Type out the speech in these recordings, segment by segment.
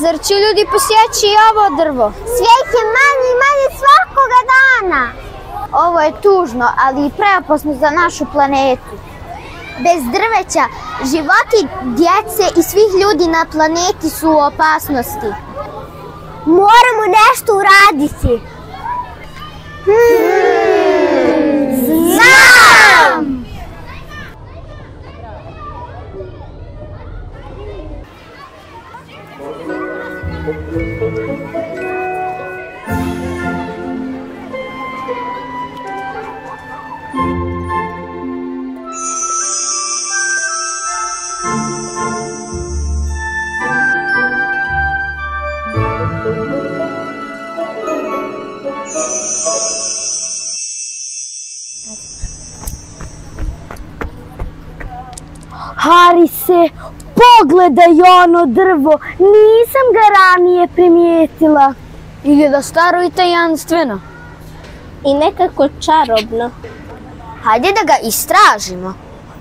Zar će ljudi posjeći i ovo drvo? Svijet je manje i manje svakoga dana. Ovo je tužno, ali i preopasno za našu planetu. Bez drveća, životi djece i svih ljudi na planeti su u opasnosti. Moramo nešto uraditi. Znam! Harise, pogledaj ono drvo, nisam ga ranije primijetila. Izgleda staro i tajanstveno. I nekako čarobno. Hajde da ga istražimo.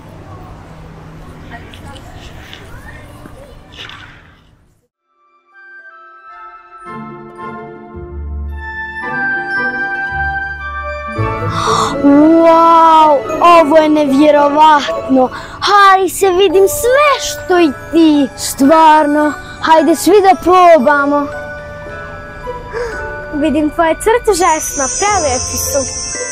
Wow, ovo je nevjerovatno. Harise, vidim sve što i ti. Stvarno, hajde svi da probamo. Vidim tvoje crteže, Esma, prelijepi su.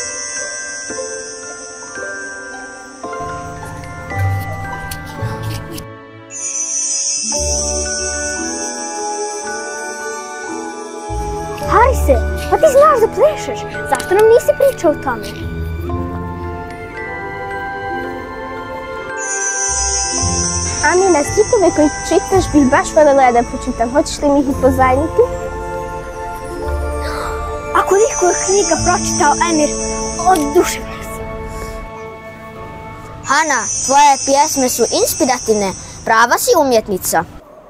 Harise, pa ti znaš da plešeš, zašto nam nisi pričao o tome? Amina, stihove koji čitaš bih baš voljela da pročitam. Hoćeš li mi ih i pozajmiti? A koliko je knjiga pročitao Emir, oduševljena sam. Hana, tvoje pjesme su inspirativne. Prava si umjetnica.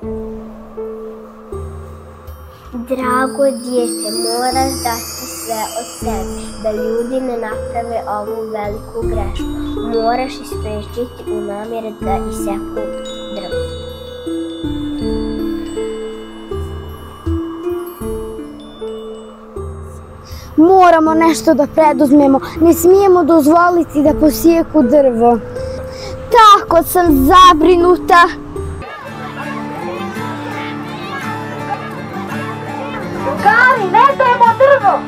Drago dijete, moraš dati sve od sebe, da ljudi ne naprave ovu veliku grešku. Moraš ispriječiti u namjere da iseku drvo. Moramo nešto da preduzmemo. Ne smijemo dozvoliti da posijeku drvo. Tako sam zabrinuta. Kari, ne dajemo drvo!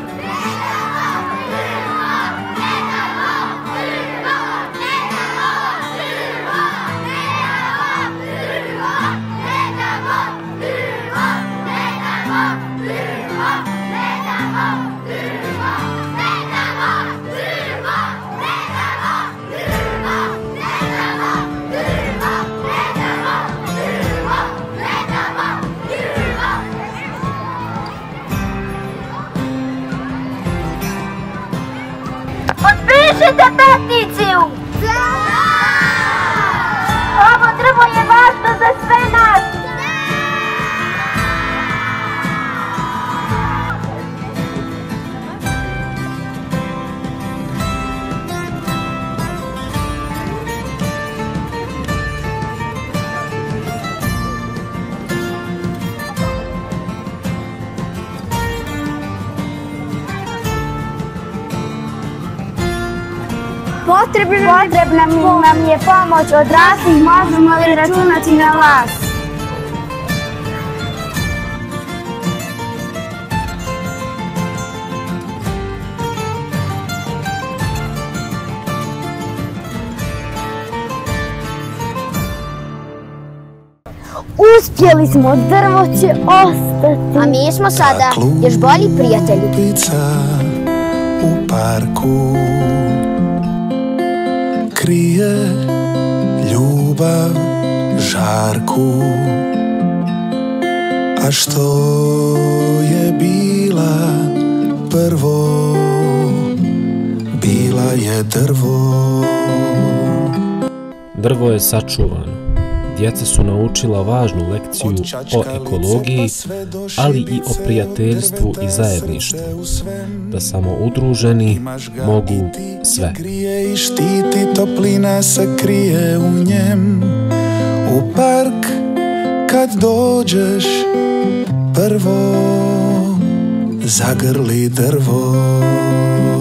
Potpišite peticiju! Ovo drvo je važno za sve nas! Potrebna nam je pomoć odraslih, možemo li računati na vas? Uspjeli smo, drvo će ostati. A mi smo sada još bolji prijatelji. U parku krije ljubav žarku, a što je bila prvo, bila je drvo. Drvo je sačuvano. Djeca su naučila važnu lekciju o ekologiji, ali i o prijateljstvu i zajedništvu, da samo udruženi mogu sve. I štiti, toplina se krije u njem. U park kad dođeš, drvo, zagrli drvo.